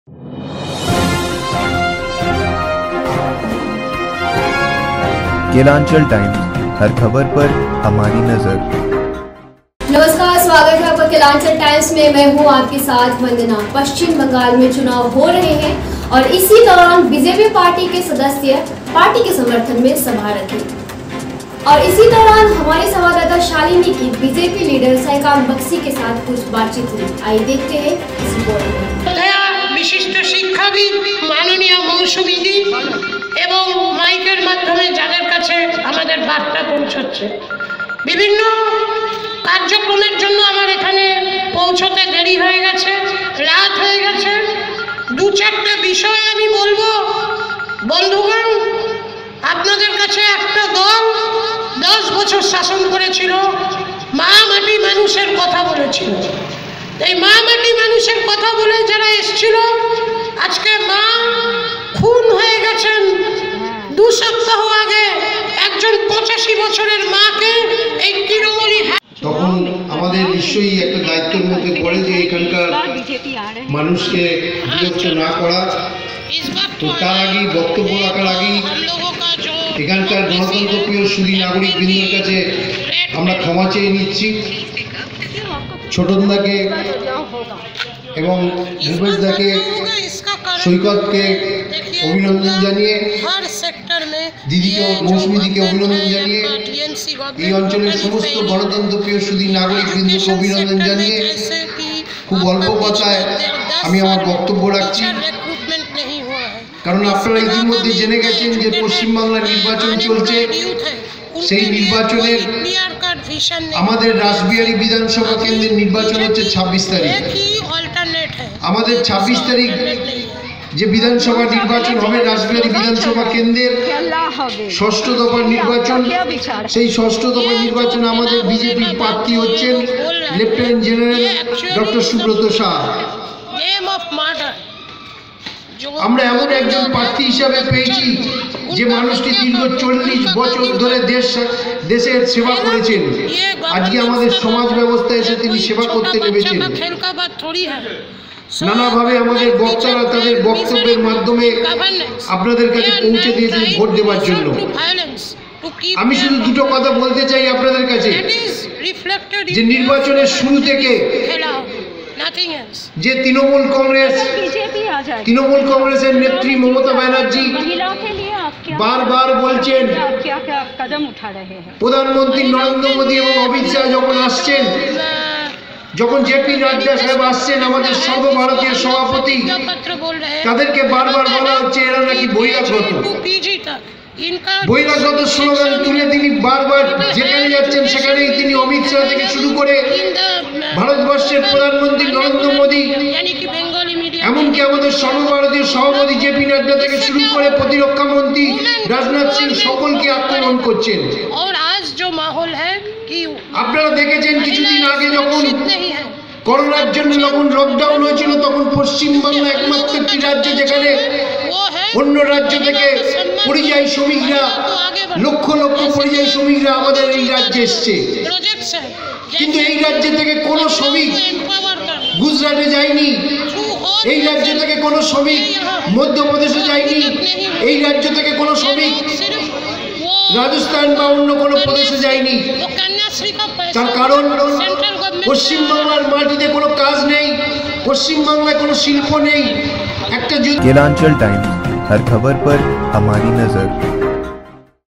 Kelanchal times, हर खबर पर हमारी नजर। नमस्कार, स्वागत है आपका केलांचल टाइम्स में। मैं हूं आपके साथ वंदना। पश्चिम बंगाल में चुनाव हो रहे हैं और इसी दौरान बीजेपी पार्टी के सदस्य पार्टी के समर्थन में सभा रखी और इसी दौरान हमारे संवाददाता शालिनी की बीजेपी लीडर साईकाम बक्सी के साथ कुछ बातचीत हुई। आइए देखते हैं इस रिपोर्ट में। विशिष्ट शिक्षाविद माननीय मौसुमीदी এবং মাইকের মাধ্যমে যাদের কাছে আমাদের বার্তা পৌঁছচ্ছে, বিভিন্ন কার্যক্রমের জন্য আমার এখানে পৌঁছতে দেরি হয়ে গেছে, রাত হয়ে গেছে। দু চারটে বিষয় আমি বলবো। বন্ধুগণ, আপনাদের কাছে একটা দল 10 বছর শাসন করেছিল, মা মাটি মানুষের কথা বলেছিল। এই মা মাটি মানুষের কথা বলে যারা এসেছিল, আজকে মা খুন হয়ে গেছেন। 2 সপ্তাহ আগে একজন 85 বছরের মাকে এই তৃণমূলী তখন আমাদের নিশ্চয়ই একটা দায়িত্বের মধ্যে পড়ে যে এখানকার মানুষকে বিরক্ত না করা। তো তার আগেই বক্তব্য রাখার আগেই এখানকার গণতন্ত্রপ্রিয় সুধী নাগরিক বৃন্দের কাছে আমরা ক্ষমা চেয়ে নিচ্ছি। ছোটনদাকে এবং ভূপেশদাকে, সৈকতকে অভিনন্দন জানিয়ে, দিদিকে মৌসুমীদিকে অভিনন্দন জানিয়ে, এই অঞ্চলের সমস্ত গণতন্ত্রপ্রিয় সুধী নাগরিক বৃন্দকে অভিনন্দন জানিয়ে খুব অল্প কথায় আমি আমার বক্তব্য রাখছি। কারণ আপনারা ইতিমধ্যে জেনে গেছেন যে পশ্চিমবাংলার নির্বাচন চলছে। সেই নির্বাচনের আমাদের রাসবিহারী বিধানসভা কেন্দ্রের নির্বাচন হচ্ছে 26 তারিখ। আমাদের 26 তারিখ যে বিধানসভা নির্বাচন হবে রাসবিহারী বিধানসভা কেন্দ্রের 6ষ্ঠ দফার নির্বাচন। সেই 6ষ্ঠ দফার নির্বাচনে আমাদের বিজেপির প্রার্থী হচ্ছেন lieutenant general doctor Subrata Shah. আমরা এমন একজন প্রার্থী হিসাবে পেয়েছি যে মানুষটি দীর্ঘ 40 বছর ধরে দেশের সেবা করেছেন। আজকে আমাদের সমাজ ব্যবস্থায় এসে তিনি সেবা করতে নেমেছেন। নানাভাবে আমাদের বক্তারা তাদের বক্তব্যের মাধ্যমে আপনাদের কাছে পৌঁছে দিয়েছেন ভোট দেওয়ার জন্য। আমি শুধু দুটো কথা বলতে চাই আপনাদের কাছে, যে নির্বাচনের শুরু থেকে যে তৃণমূল কংগ্রেসের নেত্রী মমতা ব্যানার্জি বারবার বলছেন, প্রধানমন্ত্রী নরেন্দ্র মোদী এবং অমিত শাহ যখন আসছেন, যখন জেপি নাড্ডা সাহেব আসছেন আমাদের সর্বভারতীয় সভাপতি, তাদেরকে বারবার বলা হচ্ছে এরা নাকি বহিরাগত। বহিরাগত স্লোগান তুলে তিনি বারবার যেখানে যাচ্ছেন সেখানেই তিনি অমিত শাহ থেকে শুরু করে ভারতবর্ষের প্রধানমন্ত্রী নরেন্দ্র মোদী, এমনকি আমাদের সর্বভারতীয় সভাপতি জেপি নাড্ডা থেকে শুরু করে প্রতিরক্ষা মন্ত্রী রাজনাথ সিং সকলকে আক্রমণ করছেন। আপনারা দেখেছেন কিছুদিন আগে যখন করোনার জন্য যখন লকডাউন হয়েছিল, তখন পশ্চিমবাংলা একমাত্র একটি রাজ্য যেখানে অন্য রাজ্য থেকে পরিযায়ী শ্রমিকরা, লক্ষ লক্ষ পরিযায়ী শ্রমিকরা আমাদের এই রাজ্যে এসছে। কিন্তু এই রাজ্য থেকে কোনো শ্রমিক গুজরাটে যায়নি, এই রাজ্য থেকে কোনো শ্রমিক মধ্যপ্রদেশে যায়নি, এই রাজ্য থেকে কোনো শ্রমিক রাজস্থান বা অন্য কোনো প্রদেশে যায়নি। তার কারণ পশ্চিমবাংলার মাটিতে কোনো কাজ নেই, পশ্চিমবাংলায় কোনো শিল্প নেই। একটা केलांचल टाइम्स, हर खबर पर हमारी नजर।